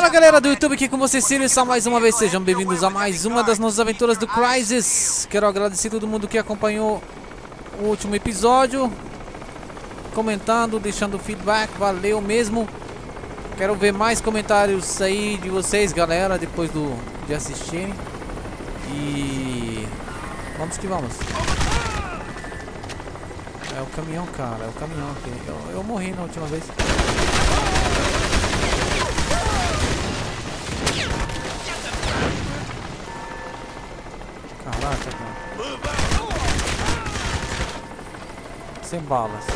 Fala galera do YouTube, aqui com vocês, Sirius, só mais uma vez, sejam bem-vindos a mais uma das nossas aventuras do Crysis. Quero agradecer a todo mundo que acompanhou o último episódio, comentando, deixando feedback, valeu mesmo. Quero ver mais comentários aí de vocês, galera, depois de assistirem. E vamos que vamos. É o caminhão, cara, é o caminhão aqui. Eu morri na última vez. Caraca, cara. Sem balas.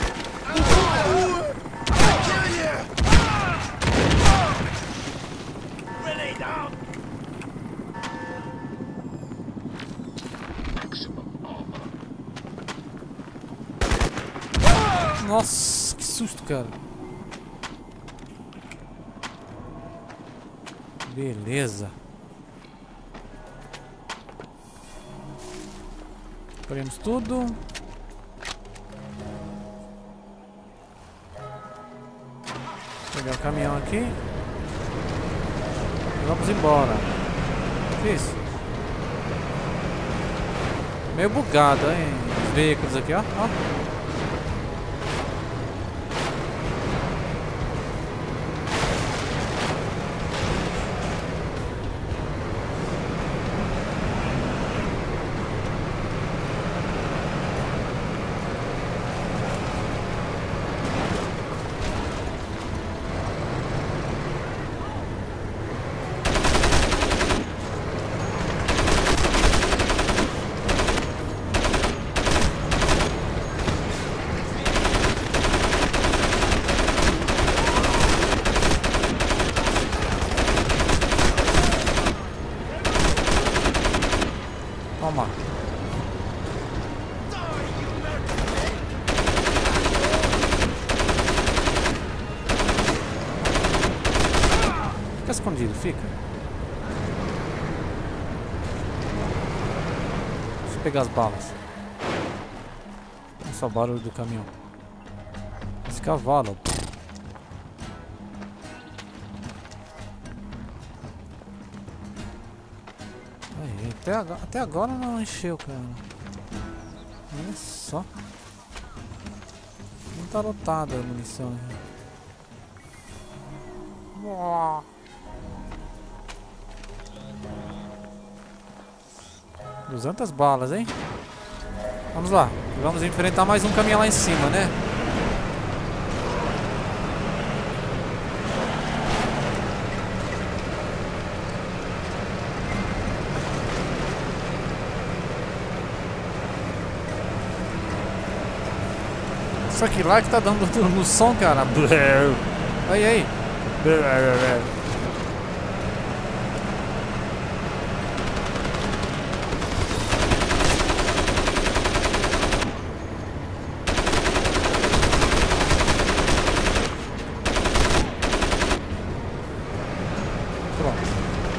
Nossa, que susto, cara. Beleza. Colhemos tudo. Pegar o caminhão aqui. E vamos embora. Que isso? Meio bugado, hein? Os veículos aqui, ó. Toma. Fica escondido, fica. Deixa eu pegar as balas. Olha só o barulho do caminhão. Esse cavalo. Até agora não encheu, cara. Olha só. Não tá lotada a munição. Né? 200 balas, hein? Vamos lá. Vamos enfrentar mais um caminhão lá em cima, né? Só que lá que tá dando no som, cara. Aí. Pronto.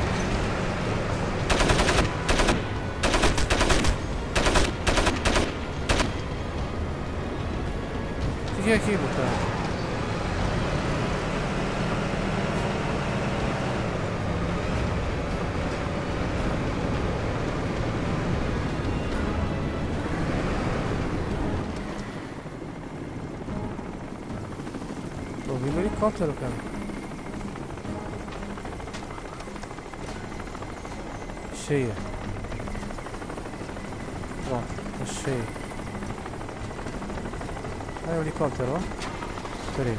O que é aquilo, cara? Tô ouvindo um helicóptero, cara. Cheia. Pronto, tá cheia. Aí o helicóptero, ó. Pera aí.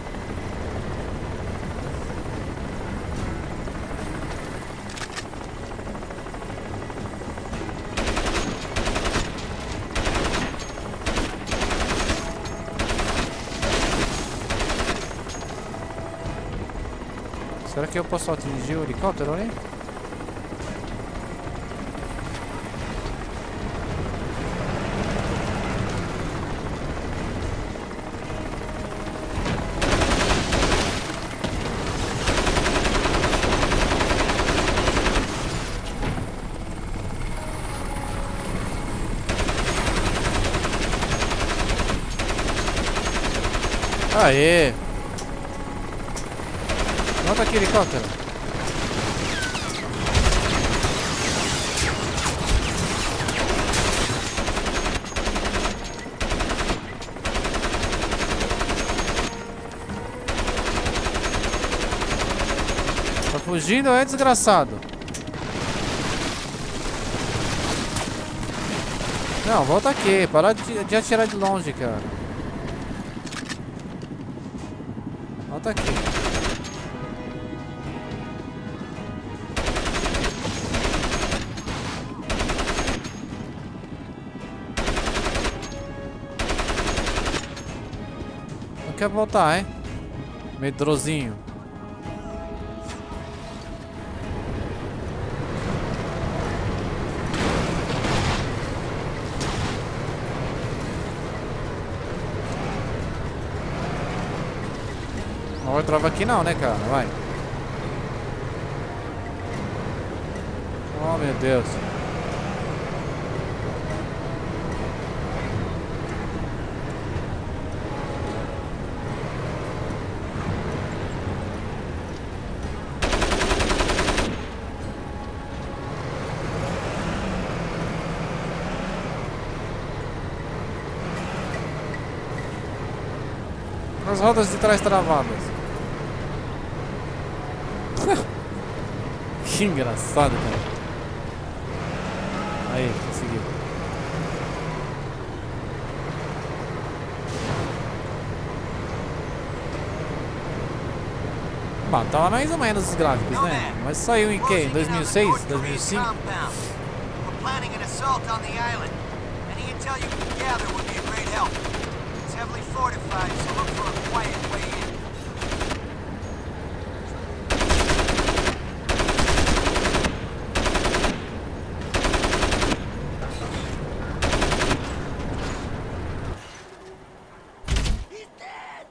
Será que eu posso atingir o helicóptero ali? Aê! Nota aqui, helicóptero. fugindo é desgraçado. Não, volta aqui. Para de atirar de longe, cara. Volta aqui. Não quer voltar, hein? Medrosinho. Não vai travar aqui não, né, cara? Vai. Oh, meu Deus. As rodas de trás travadas. Que engraçado, cara. Aí, conseguiu. Bom, tava mais ou menos os gráficos, né? Mas saiu em que? Em 2006? 2005? Fortified, so look for a quiet way in. He's dead.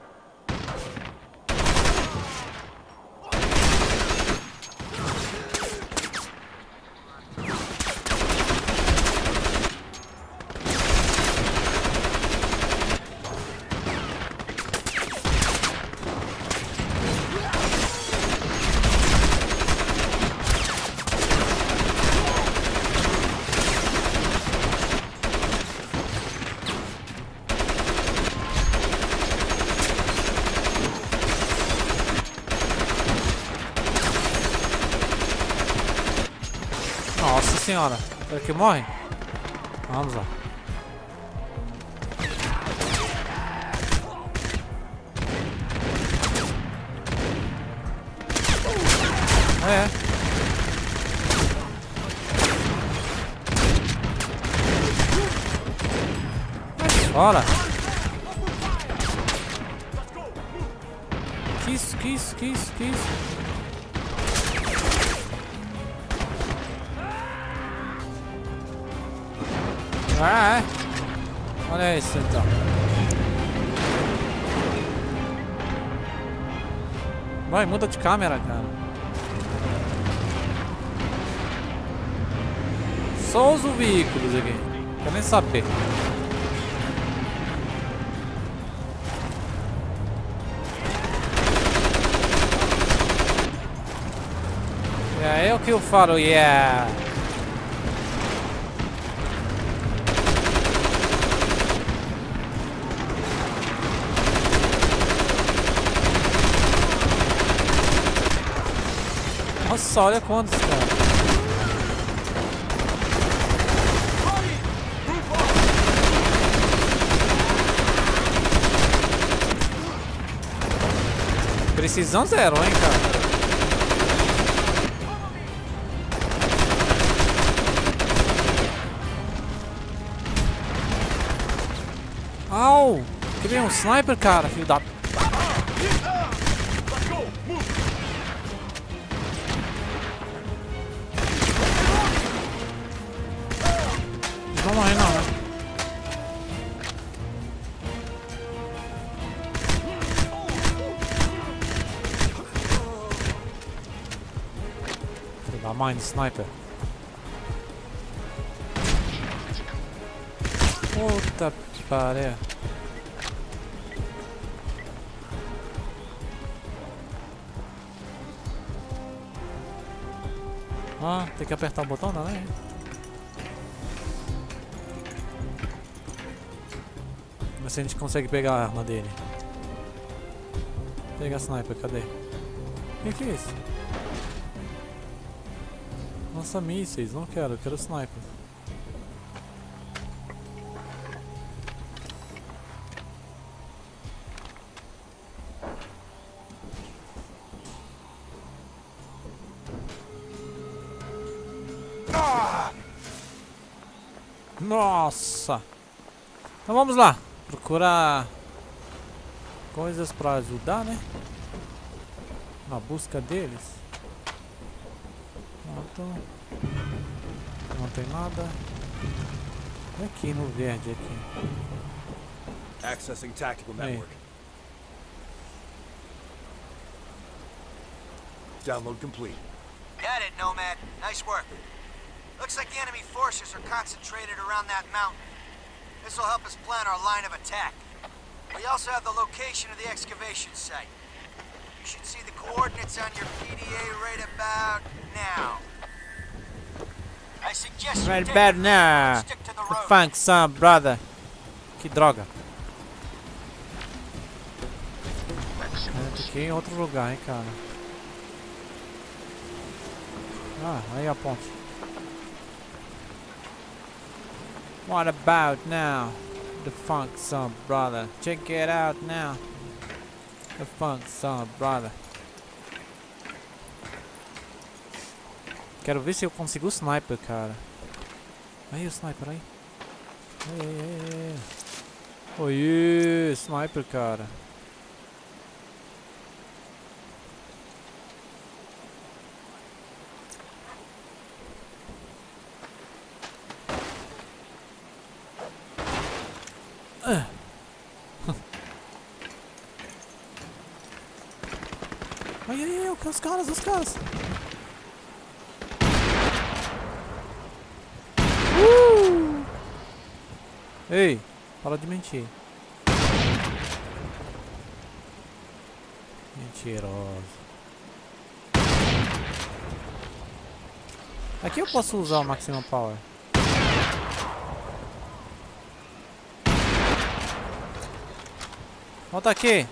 Nossa senhora. Será que morre? Vamos lá. É. Bora. Que isso? Ah, é. Olha isso então. Vai, muda de câmera, cara. Só os veículos aqui. Quero nem saber. É o que eu falo, yeah. Nossa, olha quantos, cara. Precisão zero, hein, cara. Au! Queria um sniper, cara, filho da... Não morre não, né? Filho da mãe de sniper. Puta pariu. Ah, tem que apertar o botão, não é? Ver se a gente consegue pegar a arma dele. Pega a sniper, cadê? O que é isso? Lança mísseis, não quero, eu quero sniper. Nossa! Então vamos lá, procurar coisas pra ajudar, né? Na busca deles. Pronto. Não tem nada. E aqui no verde aqui. Accessing tactical Aí. network. Download complete. Got it, Nomad. Nice work. Looks like the enemy forces are concentrated around that mountain. This will help us plan our line of attack. We also have the location of the excavation site. You should see the coordinates on your PDA right about now. I suggest you Right take bad it now. and stick to the road. Funk some brother. Que droga. Fiquei em outro lugar, hein, cara. Ah, aí a ponte. What about now? The funk some brother. Check it out now. The funk some brother. Quero ver se eu consigo o sniper, cara. Aí o sniper aí. Aí. Oi, sniper, cara. Ai, os caras. Ei, para de mentir. Mentiroso. Aqui eu posso usar o Maximum Power. Volta aqui.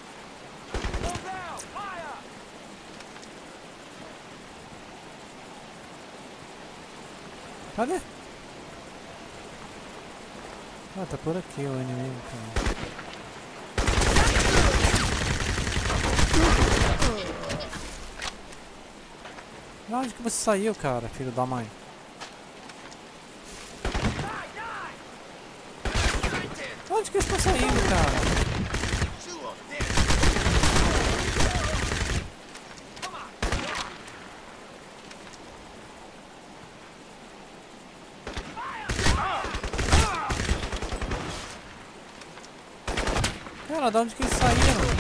Cadê? Ah, tá por aqui o inimigo, cara. Onde que você saiu, cara, filho da mãe? Onde que você tá saindo, cara? Cara, de onde que eles saíram?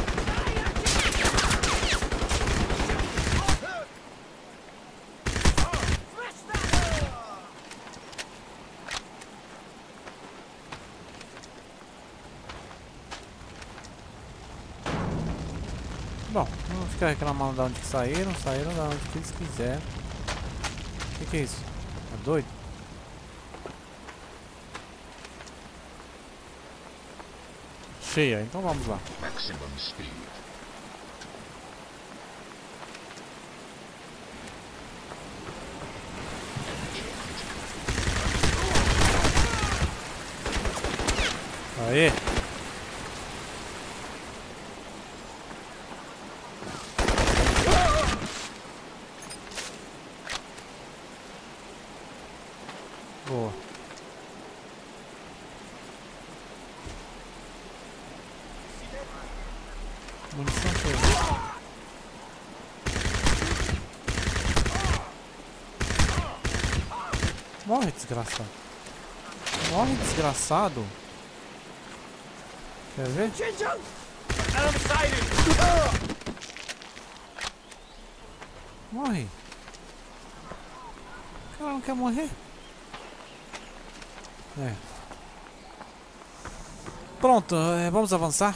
Bom, não vou ficar reclamando de onde que saíram de onde que eles quiseram. O que é isso? É doido? Cheia, então vamos lá. Maximum speed. Aê! Boa. Munição cheia. Morre, desgraçado. Morre, desgraçado. Quer ver? Morre. O cara não quer morrer. É. Pronto, vamos avançar.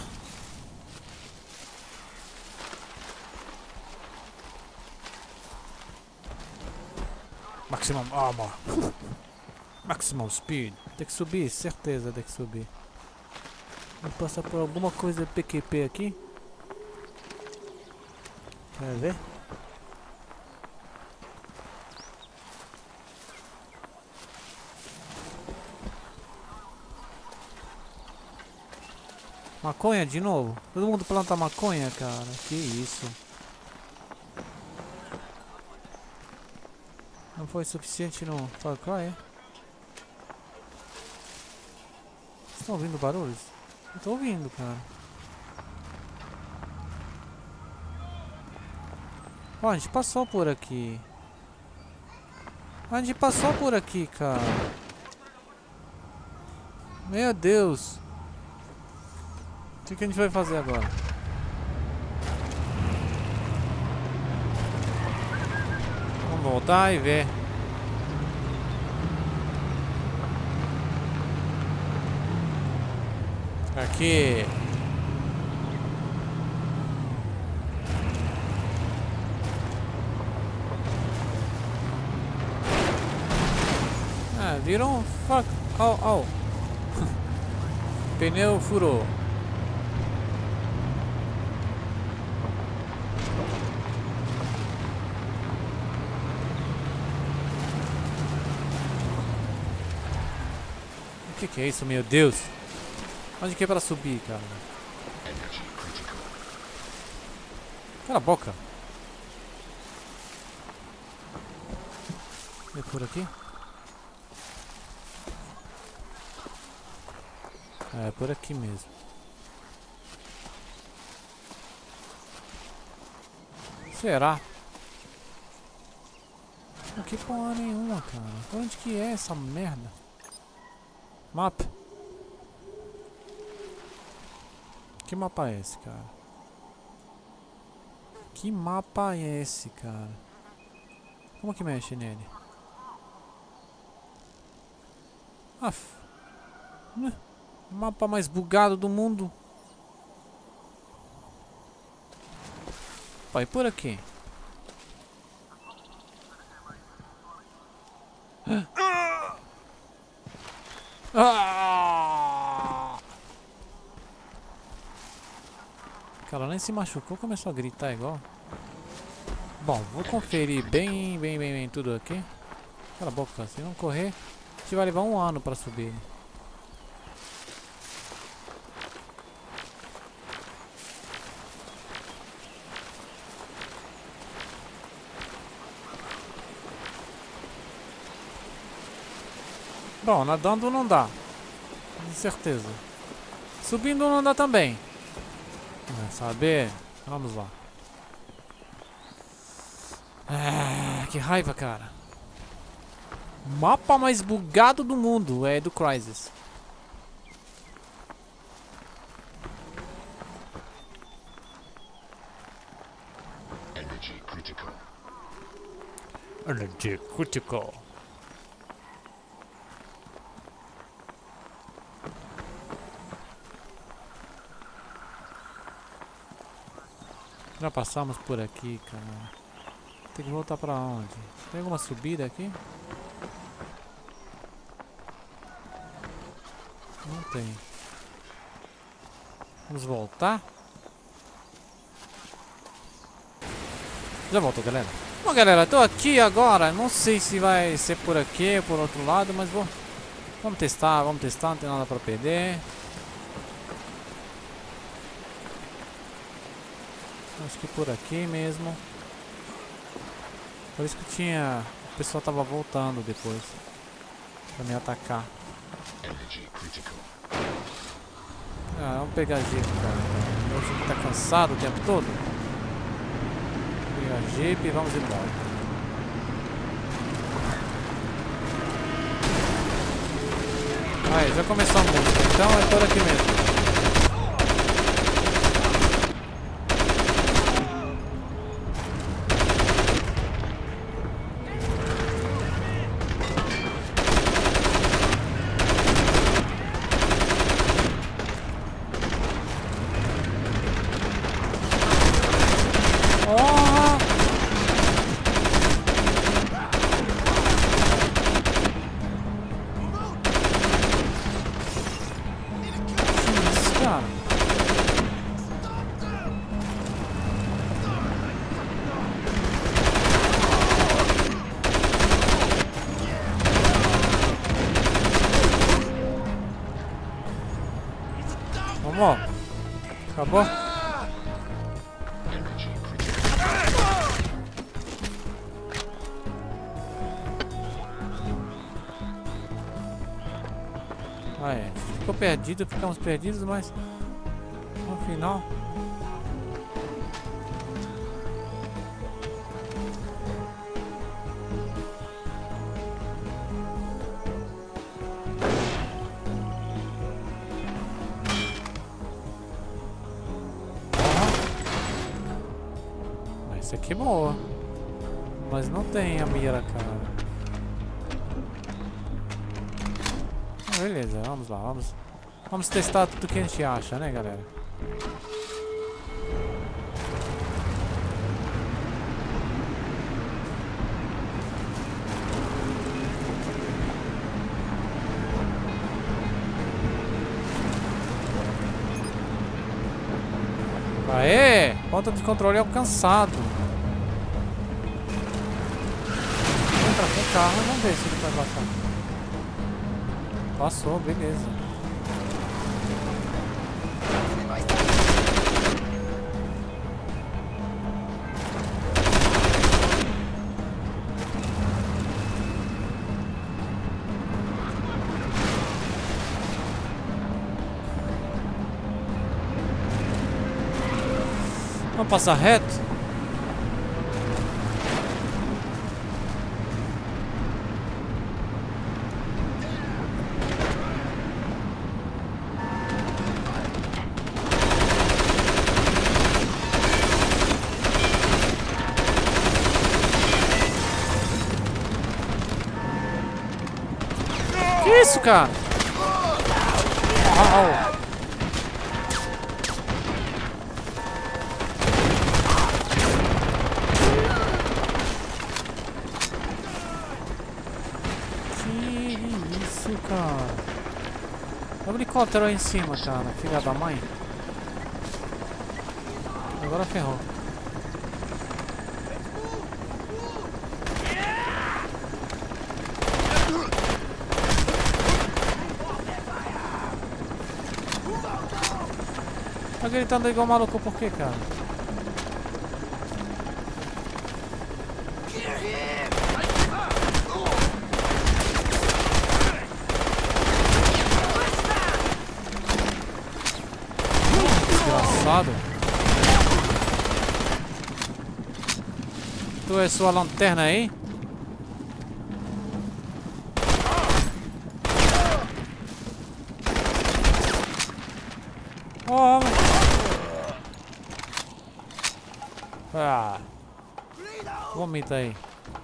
Maximum armor. Maximum speed. Tem que subir, certeza tem que subir. Vou passar por alguma coisa PQP aqui. Quer ver? Maconha de novo? Todo mundo planta maconha, cara. Que isso. Não foi suficiente no Far Cry, é? Vocês estão ouvindo barulhos? Eu tô ouvindo, cara. Ó, a gente passou por aqui. A gente passou por aqui, cara. Meu Deus. O que a gente vai fazer agora? Vamos voltar e ver. Aqui. Ah, viram um fuck. Oh. Pneu furou. O que é isso, meu Deus? Onde que é pra subir, cara? Cala a boca. É por aqui? É por aqui mesmo. Será? Que porra nenhuma, cara. Onde que é essa merda? Mapa. Que mapa é esse, cara? Que mapa é esse, cara? Como que mexe nele? Aff. Mapa mais bugado do mundo. Vai por aqui. Ah! O cara nem se machucou, começou a gritar igual. Bom, vou conferir bem tudo aqui. Cala a boca, se não correr, a gente vai levar 1 ano pra subir. Bom, nadando não dá, de certeza. Subindo não dá também. Vai saber? Vamos lá. Ah, que raiva, cara. Mapa mais bugado do mundo é do Crysis. Energy critical. Energy critical. Já passamos por aqui, cara. Tem que voltar pra onde? Tem alguma subida aqui? Não tem. Vamos voltar? Já voltou, galera? Bom, galera, tô aqui agora. Não sei se vai ser por aqui ou por outro lado, mas vamos testar, não tem nada pra perder. Acho que por aqui mesmo. Por isso que tinha... O pessoal tava voltando depois pra me atacar. Ah, vamos pegar jeep, cara. O jeep tá cansado o tempo todo. Pegar jeep e vamos embora. Aí, já começou a música. Então é por aqui mesmo. Ah, é. Ficou perdido, ficamos perdidos, mas no final. Essa aqui é boa. Mas não tem a mira, cara. Beleza, vamos lá, vamos testar tudo que a gente acha, né, galera? Aê! Ponto de controle alcançado. Entra com o carro e vamos ver se ele vai passar. Passou, beleza. Vamos passar reto? Que isso, cara? Uau. Cara, o helicóptero aí em cima, cara, filha da mãe. Agora ferrou. Tá gritando igual maluco por quê, cara? Desgraçado. Tu é sua lanterna aí? Oh, ah. Vomita aí.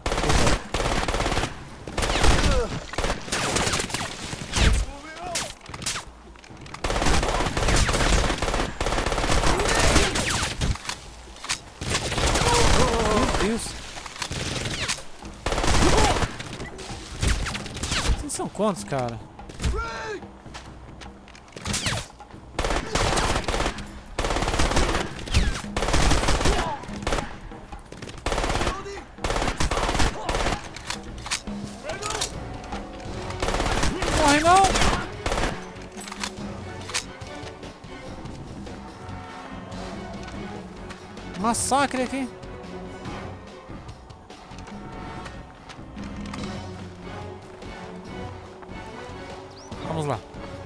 Deus. Vocês são quantos, cara? Morre não! Massacre aqui. Vamos lá.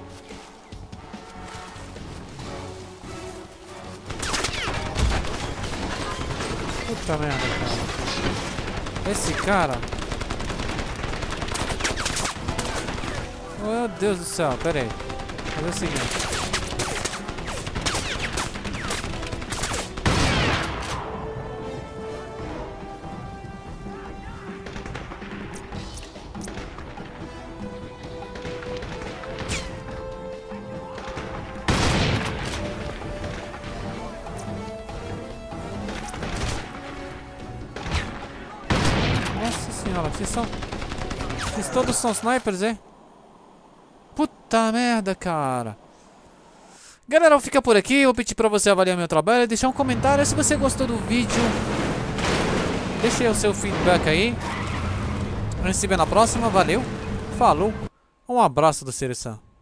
Puta merda, cara. Esse cara... Meu Deus do céu, pera aí. Vou fazer o seguinte. Nossa senhora, vocês todos são snipers, hein? Puta merda, cara. Galera, fica por aqui. Vou pedir pra você avaliar meu trabalho, deixar um comentário se você gostou do vídeo. Deixe aí o seu feedback aí. A gente se vê na próxima. Valeu, falou, um abraço do Sirisan.